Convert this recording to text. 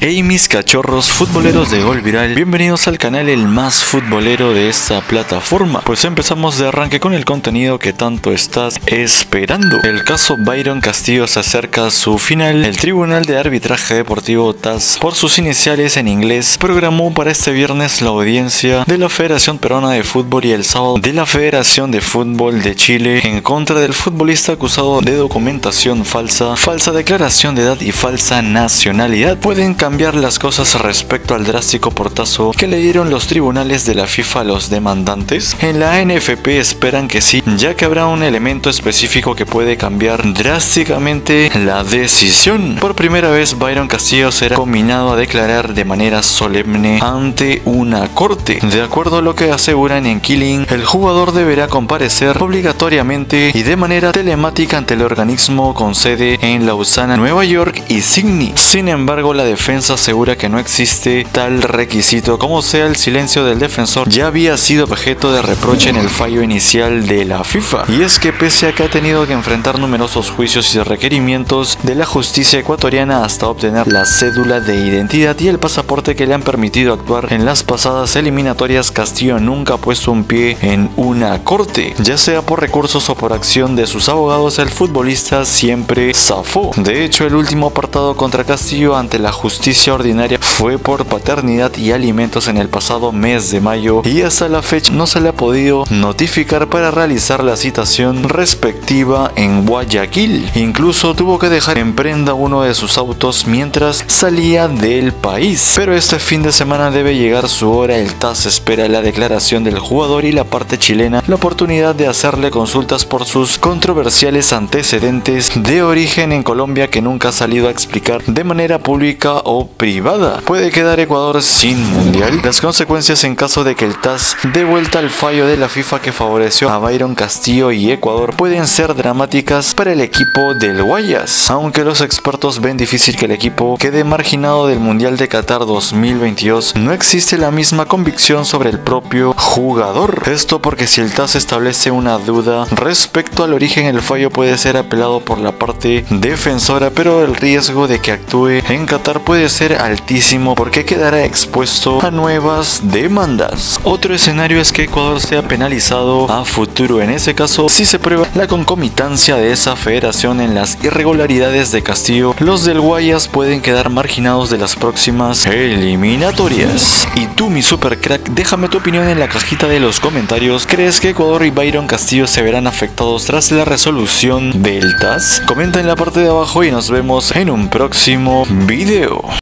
Hey mis cachorros futboleros de Gol Viral, bienvenidos al canal el más futbolero de esta plataforma. Pues empezamos de arranque con el contenido que tanto estás esperando. El caso Byron Castillo se acerca a su final. El Tribunal de Arbitraje Deportivo TAS, por sus iniciales en inglés, programó para este viernes la audiencia de la Federación Peruana de Fútbol y el sábado de la Federación de Fútbol de Chile en contra del futbolista acusado de documentación falsa, falsa declaración de edad y falsa nacionalidad. Pueden cambiar las cosas respecto al drástico portazo que le dieron los tribunales de la FIFA a los demandantes. En la NFP esperan que sí, ya que habrá un elemento específico que puede cambiar drásticamente la decisión. Por primera vez, Byron Castillo será combinado a declarar de manera solemne ante una corte. De acuerdo a lo que aseguran en Killing, el jugador deberá comparecer obligatoriamente y de manera telemática ante el organismo con sede en Lausana, Nueva York y Sydney. Sin embargo, la defensa asegura que no existe tal requisito. Como sea, el silencio del defensor ya había sido objeto de reproche en el fallo inicial de la FIFA, y es que pese a que ha tenido que enfrentar numerosos juicios y requerimientos de la justicia ecuatoriana hasta obtener la cédula de identidad y el pasaporte que le han permitido actuar en las pasadas eliminatorias, Castillo nunca ha puesto un pie en una corte. Ya sea por recursos o por acción de sus abogados, el futbolista siempre zafó. De hecho, el último apartado contra Castillo ante la justicia ordinaria fue por paternidad y alimentos en el pasado mes de mayo, y hasta la fecha no se le ha podido notificar para realizar la citación respectiva en Guayaquil. Incluso tuvo que dejar en prenda uno de sus autos mientras salía del país. Pero este fin de semana debe llegar su hora. El TAS espera la declaración del jugador y la parte chilena la oportunidad de hacerle consultas por sus controversiales antecedentes de origen en Colombia, que nunca ha salido a explicar de manera pública o privada. ¿Puede quedar Ecuador sin mundial? Las consecuencias en caso de que el TAS dé vuelta al fallo de la FIFA que favoreció a Byron Castillo y Ecuador pueden ser dramáticas para el equipo del Guayas, aunque los expertos ven difícil que el equipo quede marginado del Mundial de Qatar 2022. No existe la misma convicción sobre el propio jugador. Esto porque si el TAS establece una duda respecto al origen, el fallo puede ser apelado por la parte defensora, pero el riesgo de que actúe en Qatar puede ser altísimo porque quedará expuesto a nuevas demandas. Otro escenario es que Ecuador sea penalizado a futuro. En ese caso, si se prueba la concomitancia de esa federación en las irregularidades de Castillo, los del Guayas pueden quedar marginados de las próximas eliminatorias. Y tú, mi super crack, déjame tu opinión en la cajita de los comentarios. ¿Crees que Ecuador y Byron Castillo se verán afectados tras la resolución del TAS? Comenta en la parte de abajo y nos vemos en un próximo video.